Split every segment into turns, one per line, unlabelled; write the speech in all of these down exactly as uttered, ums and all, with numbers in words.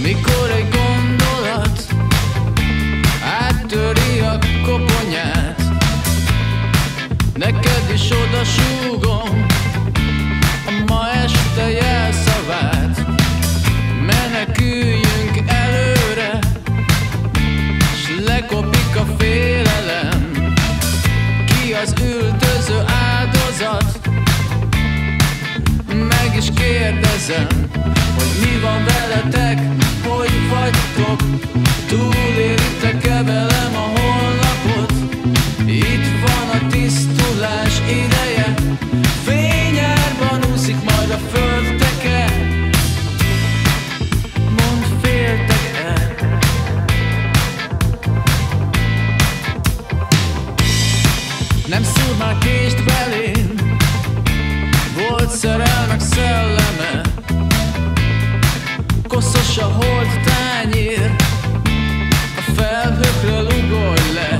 Mikor egy gondolat áttöri a koponyát, neked is odasúgom a ma este jelszavát. Meneküljünk előre, s lekopik a félelem. Ki az üldöző áldozat? Meg is kérdezem, hogy mi van veletek, hogy vagytok, túléritek-e velem a holnapot? Itt van a tisztulás ideje, fényárban úszik majd a földteke. Mondd, féltek-e? Nem szúr már kést belém, volt szerelmek szelleme. Koszos a hold tányér, a felhőkről ugorj le.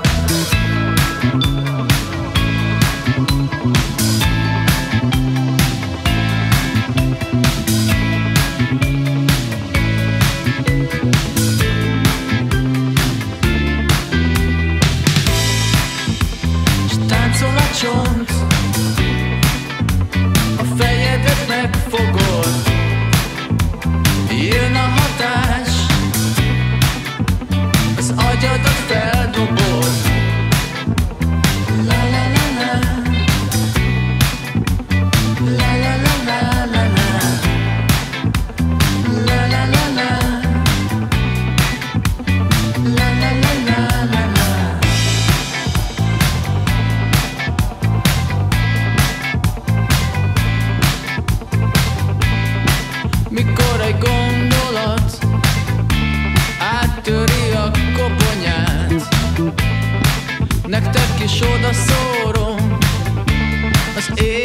S táncol a csont, a fejedet megfogod. Jön a hatás, az agyadat feldobod. La la la la, la la la la la la, la la la la, la la la la la la. Mikor egy gondolat áttöri a koponyát, nektek is odaszórom az élet.